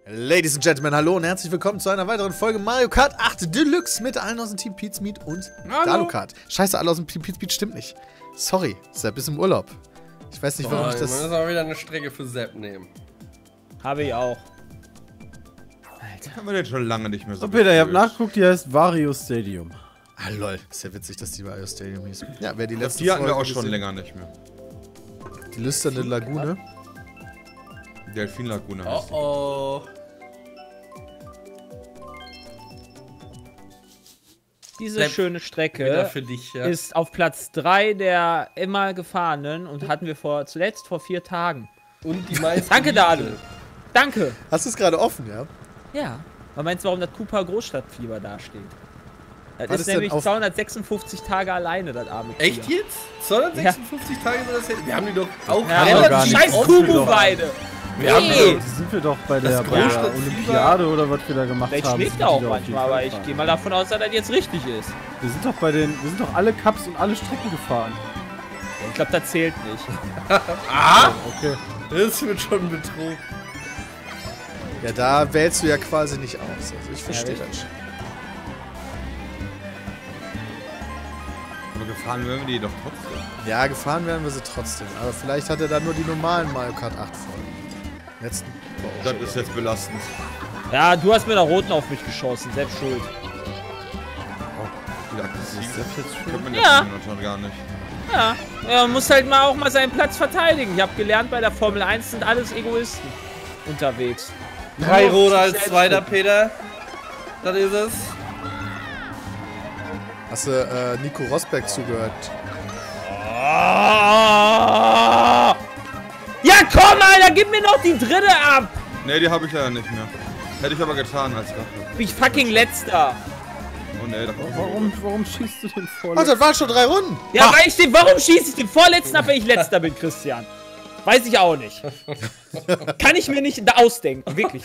Ladies and Gentlemen, hallo und herzlich willkommen zu einer weiteren Folge Mario Kart 8 Deluxe mit allen aus dem Team Pizmeet und Galokart. Scheiße, alle aus dem Team Pizmeet stimmt nicht. Sorry, Sepp ist im Urlaub. Ich weiß nicht, warum ich das... Ich muss auch wieder eine Strecke für Sepp nehmen. Habe ich auch. Alter, haben wir den schon lange nicht mehr so. So, Peter, ihr habt nachgeguckt, die heißt Vario Stadium. Ah, lol. Ist ja witzig, dass die Vario Stadium hieß. Ja, wer die letzte Die hatten wir Folge auch schon gesehen? länger nicht mehr. Die lüsterne Lagune. Delfinlagune heißt die. Oh. Diese Sepp, schöne Wieder Strecke für dich, ja. ist auf Platz 3 der immer gefahrenen und hatten wir zuletzt vor 4 Tagen. Und die meisten. Danke, Dalu. Danke. Hast du es gerade offen, ja? Ja. Man meinst, warum das Cooper Großstadtfieber dasteht? Das War ist das denn nämlich auf- 256 Tage alleine, das arme Tier. Echt jetzt? 256 Tage soll das jetzt? Wir haben die doch auch Ja, wir gar nicht. scheiß Kubu-Weide. Wir haben Nee. Da sind wir doch bei der Großstadtfieber- Olympiade oder was wir da gemacht Vielleicht haben. schläft sind er die auch da auf jeden manchmal, aber Fall ich gefahren. gehe mal davon aus, dass das jetzt richtig ist. Wir sind doch alle Cups und alle Strecken gefahren. Ich glaube, das zählt nicht. Okay. Das wird schon ein Betrug. Ja, da wählst du ja quasi nicht aus. Also ich verstehe Ja, das schon. Aber gefahren werden wir die doch trotzdem. Ja, gefahren werden wir sie trotzdem. Aber vielleicht hat er dann nur die normalen Mario Kart 8 Folgen. Letzten. Das ist jetzt belastend. Ja, du hast mit der Roten auf mich geschossen, selbst schuld. Wieder aggressiv. Das ist jetzt schön. Könnte man Ja. jetzt schon gar nicht. Ja, man muss halt auch mal seinen Platz verteidigen. Ich habe gelernt, bei der Formel 1 sind alles Egoisten unterwegs. 3 Nur Rote auf als sich selbst Zweiter, gucken. Peter. Das ist es. Hast du Nico Rosberg zugehört? Ah! Ja, komm, Alter, gib mir noch die dritte ab! Ne, die habe ich leider nicht mehr. Hätte ich aber getan als Rache. Bin ich fucking letzter. Oh ne, da kommt Warum schießt du den voll? Oh, das waren schon 3 Runden! Ja, weil warum schieße ich den vorletzten ab, wenn ich letzter bin, Christian? Weiß ich auch nicht. Kann ich mir nicht ausdenken, wirklich.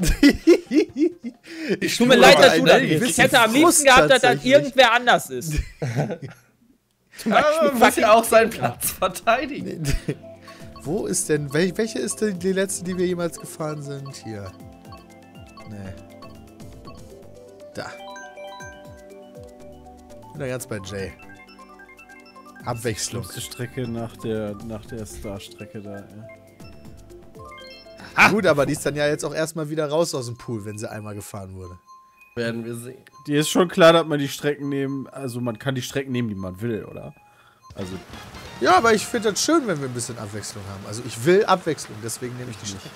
Tut mir leid, dass du das bist. Ich hätte am liebsten gehabt, dass das irgendwer anders ist. Aber man muss ja auch seinen Platz verteidigen. Wo ist denn, welche ist denn die letzte, die wir jemals gefahren sind? Hier. Nee. Da. Bin da ganz bei Jay. Abwechslung. Die Strecke nach der Star-Strecke da, ja. Gut, aber die ist dann ja jetzt auch erstmal wieder raus aus dem Pool, wenn sie einmal gefahren wurde. Werden wir sehen. Die ist schon klar, dass man die Strecken nehmen, also man kann die Strecken nehmen, die man will, oder? Also, Ja, aber ich finde das schön, wenn wir ein bisschen Abwechslung haben. Also ich will Abwechslung, deswegen nehme ich die Strecke.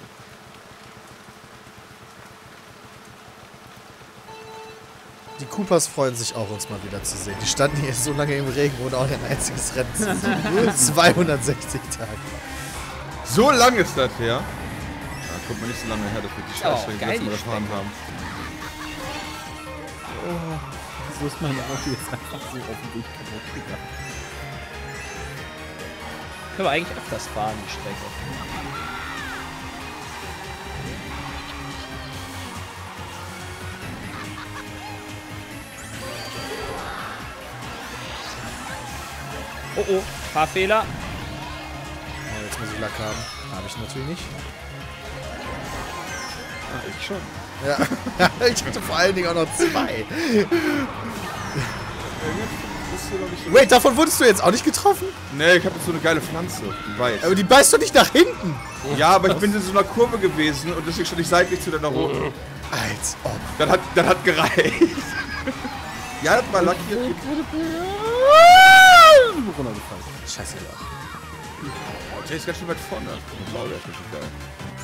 Die Coopers freuen sich auch, uns mal wieder zu sehen. Die standen hier so lange im Regen, ohne auch ein einziges Rennen zu sehen. Nur 260 Tage. so lang ist das her. Ja, kommt mir nicht so lange her, dass wir die Ja, Scheißstrecke geil, letztes Mal die gefahren haben. so ist mein Auto jetzt einfach so auf dem Weg kaputt gegangen. Können wir eigentlich öfters fahren, die Strecke. Oh oh, Fahrfehler. Oh, jetzt muss ich Lack haben. Habe ich natürlich nicht. Ich schon. Ja, ich hatte vor allen Dingen auch noch 2. Wait, davon wurdest du jetzt auch nicht getroffen? Ne, ich habe jetzt so eine geile Pflanze. Die weiß. Aber die beißt doch nicht nach hinten. Ja, aber ich bin in so einer Kurve gewesen und deswegen stand ich seitlich zu deiner Roten. Als ob. Das hat gereicht. Ja, das war lucky. Runtergefallen. Scheiße. Oh, Jay ist ganz schön weit vorne. Blau, der ist ganz schön geil.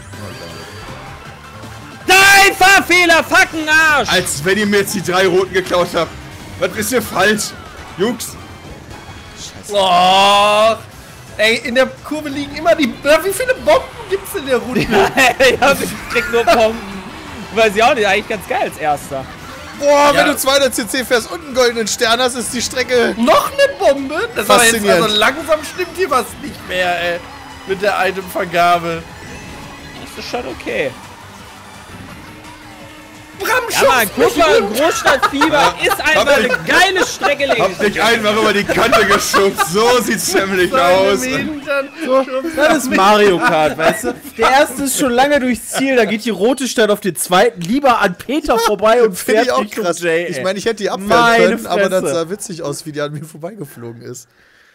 Nein, Fahrfehler, fucking Arsch! Als wenn ihr mir jetzt die 3 Roten geklaut habt. Was ist hier falsch? Jungs. Scheiße. Oh. Ey, in der Kurve liegen immer die... Wie viele Bomben gibt's in der Route? Ja, ich krieg nur Bomben. Weiß ich auch nicht, eigentlich ganz geil als Erster. Boah, Ja. wenn du 200 cc fährst und einen goldenen Stern hast, ist die Strecke... Noch eine Bombe? Das war jetzt, Faszinierend. also langsam stimmt hier was nicht mehr, ey. Mit der Itemvergabe. Das ist schon okay. Ja, Mann, guck mal, Großstadtfieber ist einfach eine geile Strecke. Hab dich einfach über die Kante geschubst. So sieht's nämlich aus. Das ist Mario Kart, weißt du? Der erste ist schon lange durchs Ziel, da geht die rote Stadt auf den zweiten lieber an Peter vorbei und fährt auch Richtung krass. Jay. Ich meine, ich hätte die abwehren Meine können, aber das Fresse. sah witzig aus, wie die an mir vorbeigeflogen ist.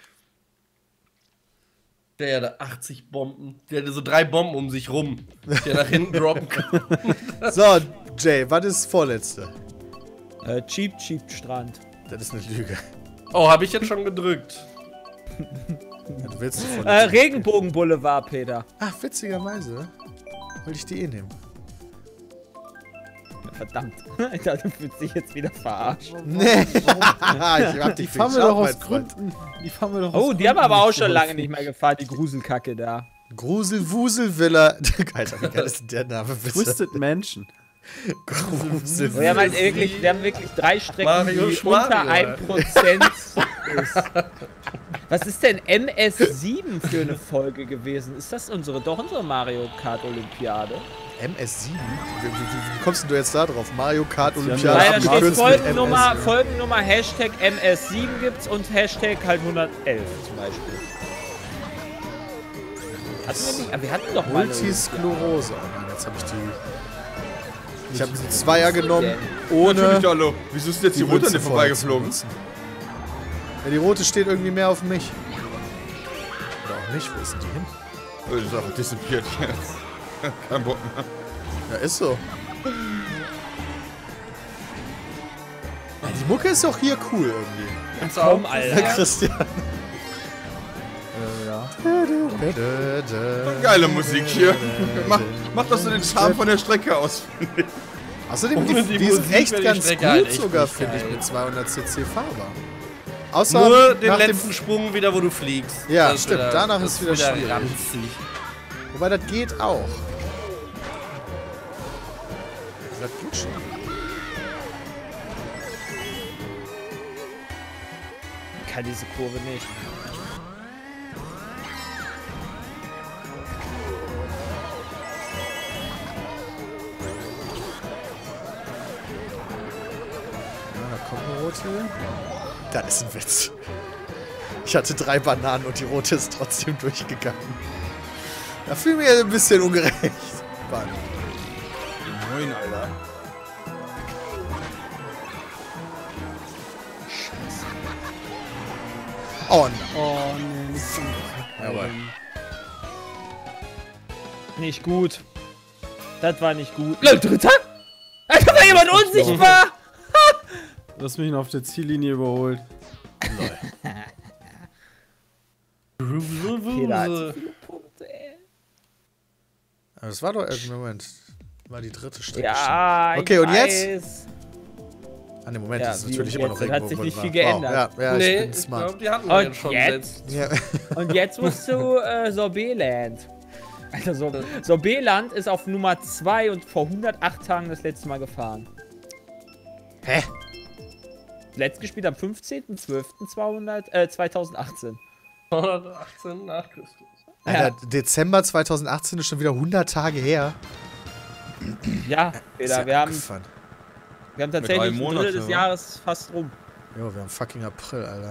Der hatte 80 Bomben. Der hatte so 3 Bomben um sich rum, der nach hinten droppen kann. So, Jay, was ist vorletzte? Cheap Strand. Das ist eine Lüge. Oh, habe ich jetzt schon gedrückt. Ja, du willst die vorletzte. Regenbogenboulevard, Peter. Ach, witzigerweise. Wollte ich die eh nehmen. Verdammt. Alter, du fühlst dich jetzt wieder verarscht. Nee. Ich hab dich Die fahren wir doch aus Gründen. Die fahren wir doch aus Oh, die haben Gründen aber auch nicht schon lange geholfen. nicht mehr gefahren, die Gruselkacke da. Gruselwuselvilla. Alter, wie geil ist denn der Name, bitte? Twisted Mansion. Gruselvilla. Wir haben wirklich 3 Strecken, Mario die Schmario, unter 1% ist. Was ist denn MS7 für eine Folge gewesen? Ist das unsere Mario Kart Olympiade? MS7? Wie kommst denn du jetzt da drauf? Mario Kart Olympiade. Weil da steht abgekürzt mit Folgennummer Hashtag MS7 gibt's und Hashtag halt 111 zum Beispiel. Hatten wir nicht? Aber wir hatten doch mal. Multisklerose. Oh nein, jetzt habe ich die. Ich habe die Zweier genommen, Natürlich, ohne. hallo. Wieso ist jetzt die rote nicht vorbeigeflogen? Ja, die rote steht irgendwie mehr auf mich. Oder auch nicht, wo ist denn die hin? Oh, das ist einfach dissipiert jetzt. Kein Bock mehr. Ja, ist so. Ja, die Mucke ist auch hier cool irgendwie. Komm, Alter. Christian. Ja. Geile Musik hier. Macht das so den Charme von der Strecke aus, finde ich. Außerdem, Ohne die die sind Musik echt wäre die ganz Strecke gut halt echt sogar, nicht finde ich, geil. mit 200 cc fahrbar. Außer Nur den nach letzten Sprung wieder, wo du fliegst. Ja, Das stimmt. Danach das ist wieder schwierig. ranzig. Wobei, das geht auch. Das geht schon. Kann diese Kurve nicht. Ja, da kommt eine rote. Das ist ein Witz. Ich hatte 3 Bananen und die rote ist trotzdem durchgegangen. Da fühle ich mich ein bisschen ungerecht. Mann. Moin, Alter. Oh nein. Oh, nee, nicht so. Aber Nicht gut. Das war nicht gut. Dritter? Alter, war jemand unsichtbar! Du hast mich noch auf der Ziellinie überholt. Peter hat so viele Punkte, ey. Aber das war doch. Moment. War die dritte Strecke. Ja, Okay, ich und jetzt? weiß. An dem Moment Ja, ist es wie natürlich und immer noch jetzt? Hat sich nicht viel Wow. geändert. Ja, ich Nee, bin ich smart. glaube, die hatten wir Und jetzt schon jetzt? gesetzt. Ja. Und jetzt musst du Sorbeland. Also Sorbeland ist auf Nummer 2 und vor 108 Tagen das letzte Mal gefahren. Hä? Letzt gespielt am 15.12.2018. 118 nach Christus. Alter, Dezember 2018 ist schon wieder 100 Tage her. Ja, Ist Peter, ja wir haben abgefahren. tatsächlich 3 ein Monate, Drittel des wa? Jahres fast rum. Jo, wir haben fucking April, Alter.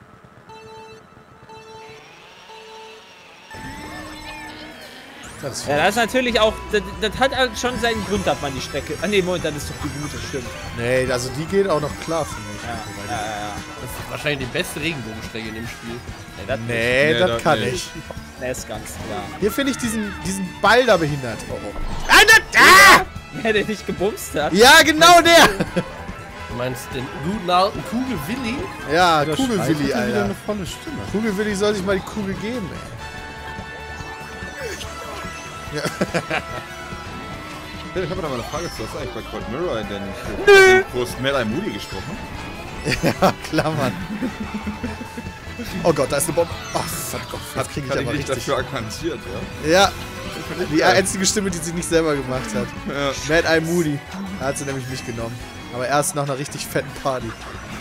Das ist Ja, das ist natürlich auch, das hat halt schon seinen Grund, dass man die Strecke. Ah ne, Moment, das ist doch die gute, stimmt. Nee, also die geht auch noch klar für mich. Ja. Das ist wahrscheinlich die beste Regenbogenstrecke in dem Spiel. Nee, Nee, das das kann nicht. ich. Ne, ist ganz klar. Hier finde ich diesen Ball da behindert. Oh, oh. Wer den nicht gebumst hat. Ja, genau der! Du meinst den guten alten Kugelwilli? Ja, Der Kugelwilli, Schreit hat wieder Alter. eine volle Stimme. Kugelwilli soll sich mal die Kugel geben, ey. Ich habe noch mal eine Frage zu. Hast du eigentlich bei Cold Mirror denn groß Mad Moody gesprochen? Ja, klar, Mann. Oh Gott, da ist eine Bombe. Oh, verdammt, das kriege ich Kann aber ich nicht richtig. dafür akkreditiert, ja? Ja, die einzige Stimme, die sie nicht selber gemacht hat. Ja. Mad Eye Moody. Da hat sie nämlich nicht genommen. Aber erst nach einer richtig fetten Party.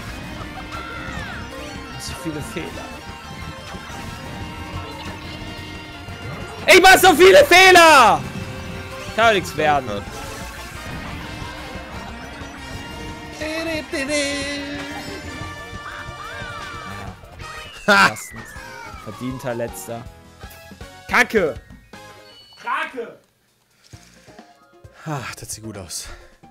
So viele Fehler. Ich mach so viele Fehler! Kann doch nichts werden. Erstens. Verdienter Letzter. Kacke! Krake! Das sieht gut aus.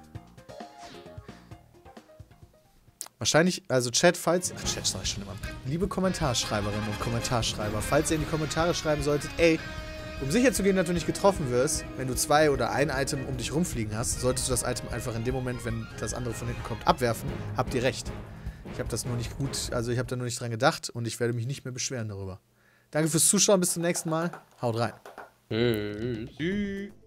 Wahrscheinlich, also Chat, falls... Ach, Chat sag ich schon immer. Liebe Kommentarschreiberinnen und Kommentarschreiber, falls ihr in die Kommentare schreiben solltet, ey, um sicher zu gehen, dass du nicht getroffen wirst, wenn du 2 oder ein Item um dich rumfliegen hast, solltest du das Item einfach in dem Moment, wenn das andere von hinten kommt, abwerfen. Habt ihr recht. Ich habe das nur nicht gut, also ich habe da nur nicht dran gedacht und ich werde mich nicht mehr beschweren darüber. Danke fürs Zuschauen, bis zum nächsten Mal. Haut rein. Tschüss.